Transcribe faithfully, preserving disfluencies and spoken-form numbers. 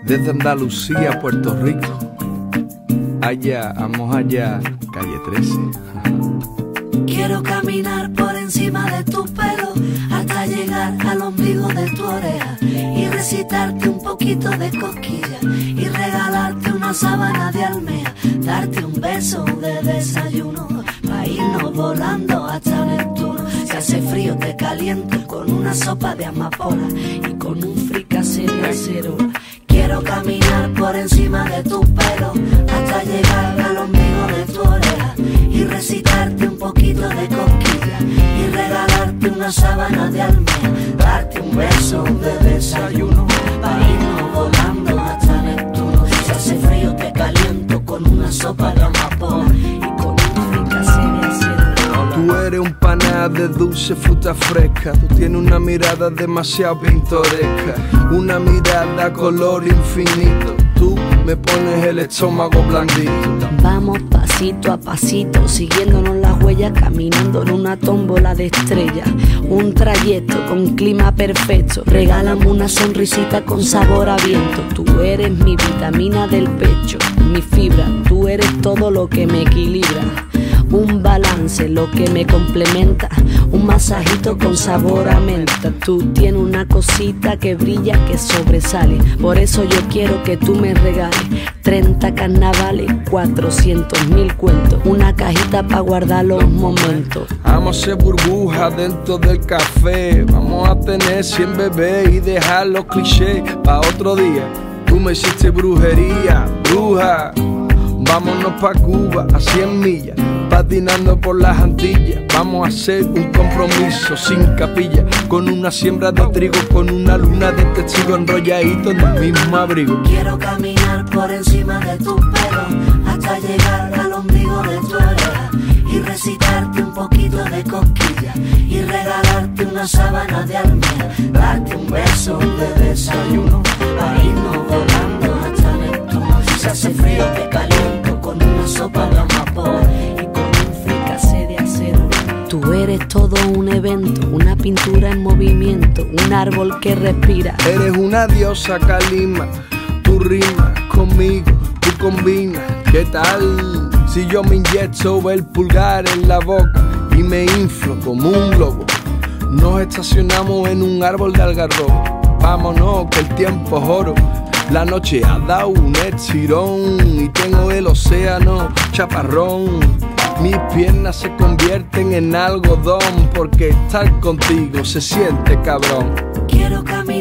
desde Andalucía a Puerto Rico. Allá, vamos allá, calle trece. Quiero caminar por encima de tu pelo hasta llegar al ombligo de tu oreja y recitarte un poquito de cosquilla y regalarte una sábana de almeja, darte un beso de desayuno pa' irnos volando hasta Neptuno. Si hace frío te caliento con una sopa de amapola y con un fricasé de acerola. Quiero caminar por encima de tu pelo hasta llegar al ombligo de tu oreja y recitarte un poquito de cosquilla y regalarte una sábana de almeja, darte un beso de desayuno para irnos volando hasta Neptuno. Si hace frío te caliento con una sopa de amapola y con un fricasé de acerola. Tú eres un paná de dulce fruta fresca, tú tienes una mirada demasiado pintoresca, una mirada color infinito, tú me pones el estómago blandito. Vamos pasito a pasito, siguiéndonos las huellas, caminando en una tómbola de estrellas. Un trayecto con clima perfecto, regálame una sonrisita con sabor a viento. Tú eres mi vitamina del pecho, mi fibra, tú eres todo lo que me equilibra. Un balance, lo que me complementa, un masajito con sabor a menta. Tú tienes una cosita que brilla, que sobresale, por eso yo quiero que tú me regales treinta carnavales, cuatrocientos mil cuentos, una cajita pa' guardar los momentos. Vamos a hacer burbujas dentro del café, vamos a tener cien bebés y dejar los clichés pa' otro día. Tú me hiciste brujería, bruja. Vámonos pa' Cuba a cien millas, patinando por las Antillas. Vamos a hacer un compromiso sin capilla, con una siembra de trigo, con una luna de testigo enrolladito en el mismo abrigo. Quiero caminar por encima de tu pelo hasta llegar al ombligo de tu oreja y recitarte un poquito de cosquilla y regalarte una sábana de almeja, darte un beso de desayuno para irnos volando hasta Neptuno. Si hace frío te caliento con una sopa de amapola y con un fricasé de acero. Tú eres todo un evento, una pintura en movimiento, un árbol que respira. Eres una diosa Kalima, tú rimas conmigo, tú combinas. ¿Qué tal si yo me inyecto el pulgar en la boca y me inflo como un globo? Nos estacionamos en un árbol de algarrobo. Vámonos que el tiempo es oro. La noche ha dado un estirón y tengo el océano chaparrón. Mis piernas se convierten en algodón porque estar contigo se siente cabrón. Quiero caminar